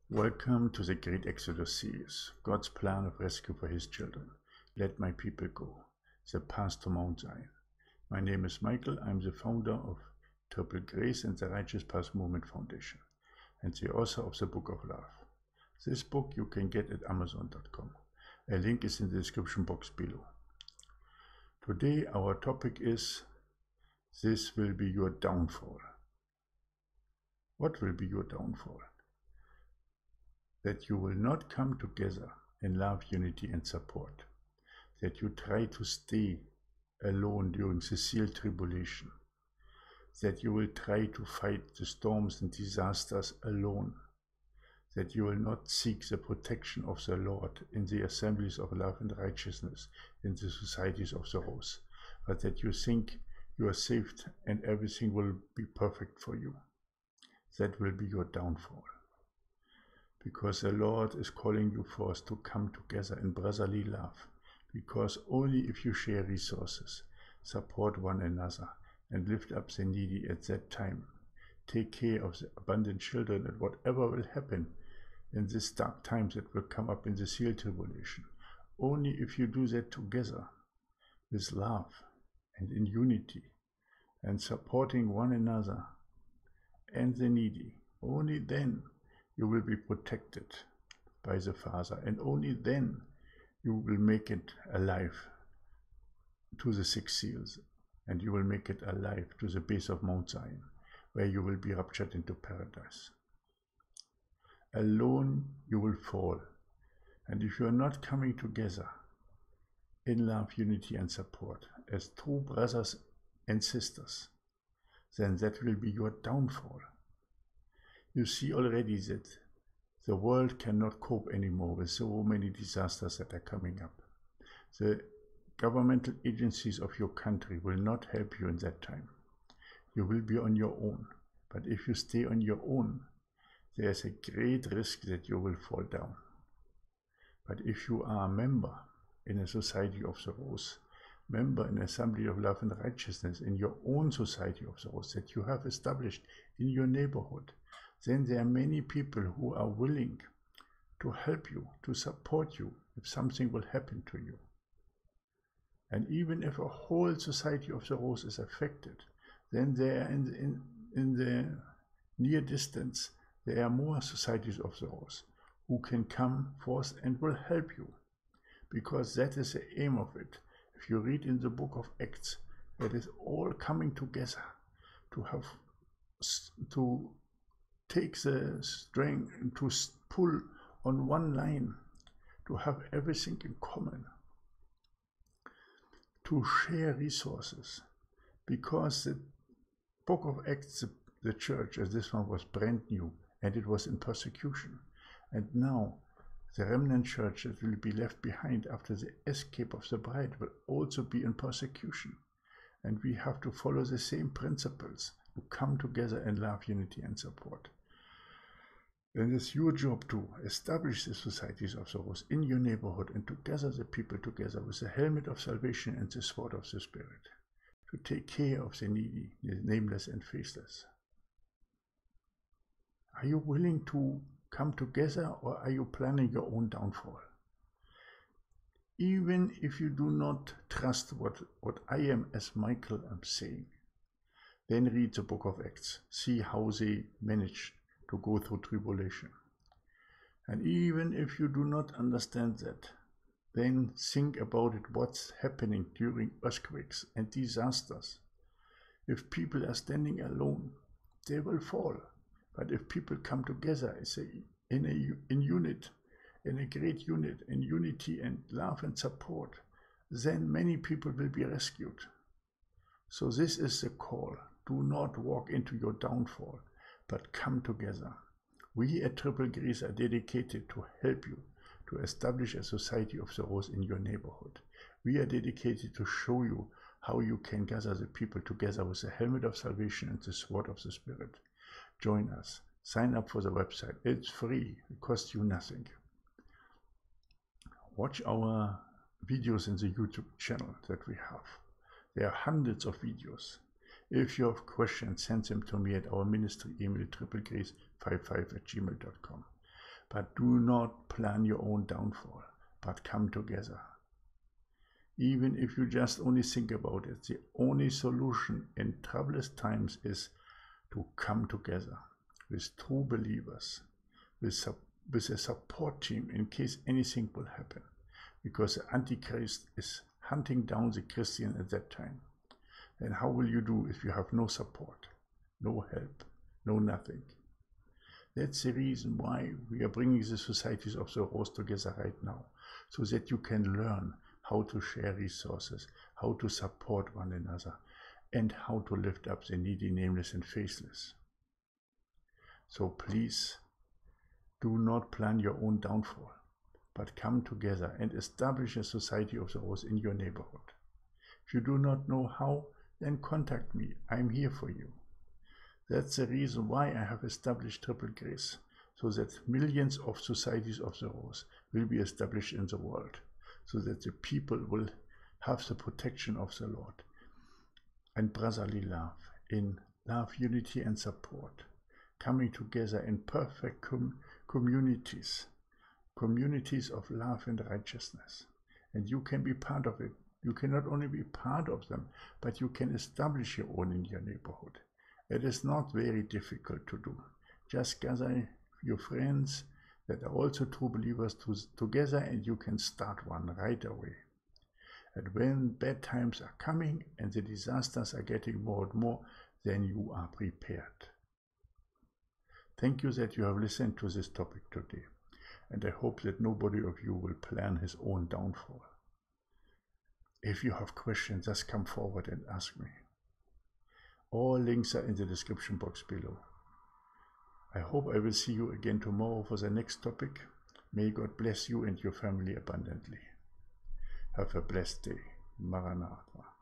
Welcome to the Great Exodus series, God's plan of rescue for His children. Let my people go, the path to Mount Zion. My name is Michael. I'm the founder of Triple Grace and the Righteous Path Movement Foundation, and the author of the Book of Love. This book you can get at Amazon.com. A link is in the description box below. Today our topic is, this will be your downfall. What will be your downfall? That you will not come together in love, unity and support. That you try to stay alone during the seal tribulation. That you will try to fight the storms and disasters alone. That you will not seek the protection of the Lord in the assemblies of love and righteousness in the societies of the rose, but that you think you are saved and everything will be perfect for you. That will be your downfall. Because the Lord is calling you for us to come together in brotherly love, because only if you share resources, support one another, and lift up the needy at that time, take care of the abandoned children and whatever will happen in these dark times that will come up in the seal tribulation, only if you do that together with love and in unity and supporting one another and the needy, only then you will be protected by the Father, and only then you will make it alive to the 6 seals, and you will make it alive to the base of Mount Zion, where you will be raptured into paradise. Alone you will fall, and if you are not coming together in love, unity and support as true brothers and sisters, then that will be your downfall. You see already that the world cannot cope anymore with so many disasters that are coming up. The governmental agencies of your country will not help you in that time. You will be on your own. But if you stay on your own, there is a great risk that you will fall down. But if you are a member in a society of the rose, member in assembly of love and righteousness in your own society of the rose that you have established in your neighborhood, then there are many people who are willing to help you, to support you if something will happen to you. And even if a whole society of the rose is affected, then there in the near distance, there are more societies of the rose who can come forth and will help you, because that is the aim of it. If you read in the book of Acts, it is all coming together to take the strength and to pull on one line, to have everything in common, to share resources, because the book of Acts, the church as this one was brand new and it was in persecution, and now the remnant church that will be left behind after the escape of the bride will also be in persecution, and we have to follow the same principles to come together in love, unity and support. Then it's your job to establish the societies of the rose in your neighborhood and to gather the people together with the helmet of salvation and the sword of the Spirit, to take care of the needy, the nameless and faceless. Are you willing to come together, or are you planning your own downfall? Even if you do not trust what I am as Michael am saying, then read the book of Acts, see how they managed to go through tribulation. And even if you do not understand that, then think about it, what's happening during earthquakes and disasters. If people are standing alone, they will fall. But if people come together in unit, in a great unit, in unity and love and support, then many people will be rescued. So this is the call. Do not walk into your downfall, but come together. We at Triple Grace are dedicated to help you to establish a society of the rose in your neighborhood. We are dedicated to show you how you can gather the people together with the helmet of salvation and the sword of the Spirit. Join us. Sign up for the website. It's free. It costs you nothing. Watch our videos in the YouTube channel that we have. There are hundreds of videos. If you have questions, send them to me at our ministry email, triplegrace55@gmail.com. but do not plan your own downfall, but come together. Even if you just only think about it, the only solution in troublous times is to come together with true believers, with a support team in case anything will happen, because the Antichrist is hunting down the Christian at that time. And how will you do if you have no support, no help, no nothing? That's the reason why we are bringing the Societies of the Rose together right now, so that you can learn how to share resources, how to support one another, and how to lift up the needy, nameless, and faceless. So please, do not plan your own downfall, but come together and establish a Society of the Rose in your neighborhood. If you do not know how, then contact me. I'm here for you. That's the reason why I have established Triple Grace, so that millions of Societies of the Rose will be established in the world, so that the people will have the protection of the Lord and brotherly love, in love, unity, and support, coming together in perfect communities of love and righteousness. And you can be part of it. You can not only be part of them, but you can establish your own in your neighborhood. It is not very difficult to do. Just gather your friends that are also true believers together, and you can start one right away. And when bad times are coming and the disasters are getting more and more, then you are prepared. Thank you that you have listened to this topic today, and I hope that nobody of you will plan his own downfall. If you have questions, just come forward and ask me. All links are in the description box below. I hope I will see you again tomorrow for the next topic. May God bless you and your family abundantly. Have a blessed day. Maranatha.